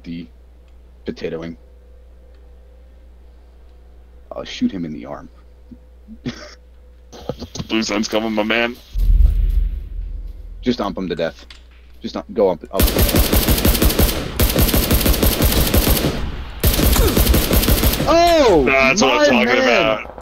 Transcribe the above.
the potatoing. I'll shoot him in the arm. Blue sun's coming, my man. Just ump him to death. Just go up. Oh! That's what I'm talking about.